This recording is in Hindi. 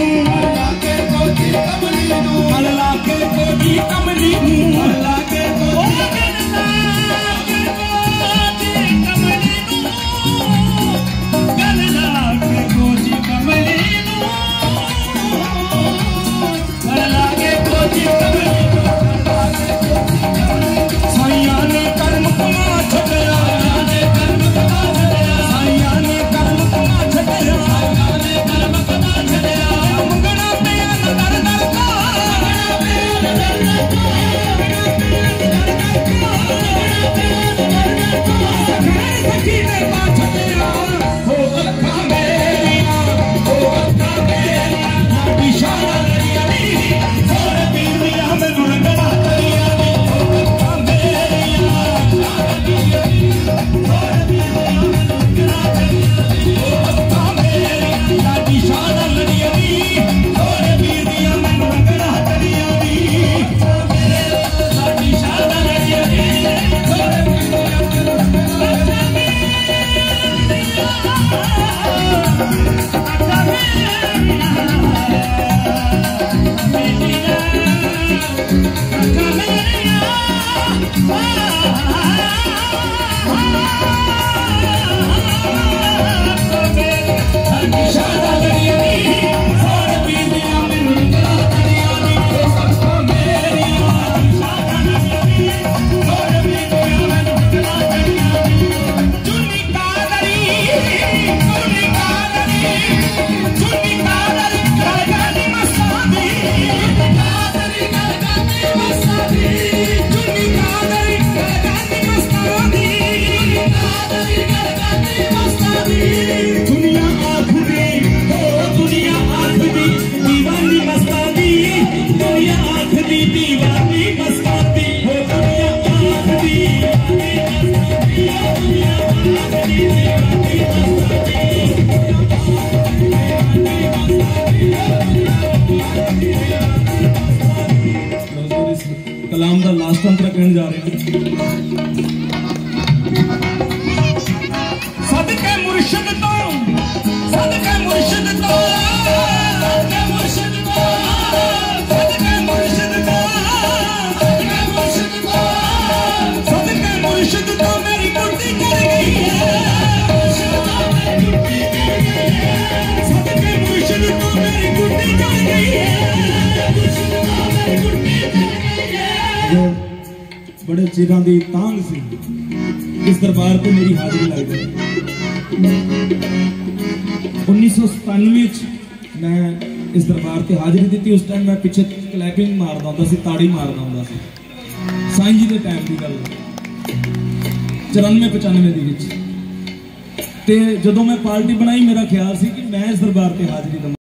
कलाम का लास्ट अंतरा कहने जा रहे हैं। सदके मुर्शिद तो सदके मुर्शिद तो सदके मुर्शिद तो सदके मुर्शिद तो सदके मुर्शिद तो सदके मुर्शिद तो मेरी गुड्डी कर गई है। सदके मुर्शिद तो मेरी गुड्डी कर गई है। बड़े चिरां दी तांग सी इस दरबार पर मेरी हाजिरी लग गई। 1997 मैं इस दरबार से हाजिरी दी। उस टाइम मैं पिछे क्लैपिंग मारदा हुंदा सी, ताड़ी मारदा हुंदा सी। साईं जी के टाइम की गल 94-95 दी विच। ते जदों मैं पार्टी बनाई मेरा ख्याल सी कि मैं इस दरबार से हाजिरी